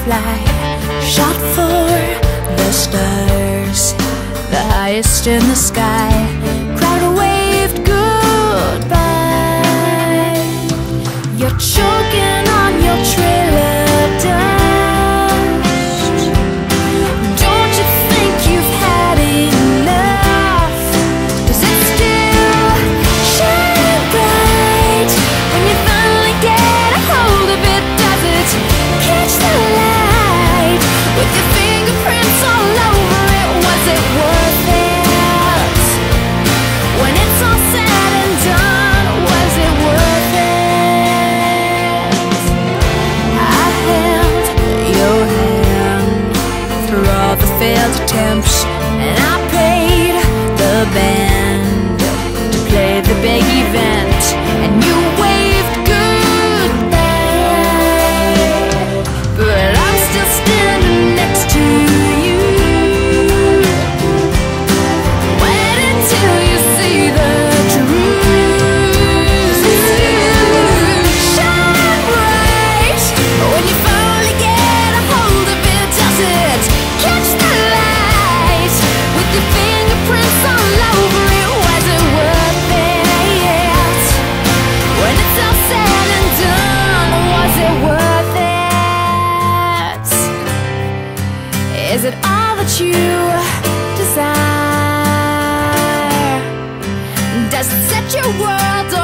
fly, shot for the stars, the highest in the sky. Crowd waved goodbye. You're choking on your trail of dust. Don't you think you've had enough? 'Cause it still shines bright when you finally get a hold of it. Does it catch the light with your fingerprints all over it? Was it worth it? When it's all said and done, was it worth it? I held your hand through all the failed attempts, and I paid the band to play the big event, and you waved goodbye, but I'm still standing next to you. Wait until you see the truth. Shine bright when you finally get a hold of it. Does it catch the light with your fingerprints all over it? Was it worth it? When it's all said and done, was it worth it? Is it all that you desire? Does it set your world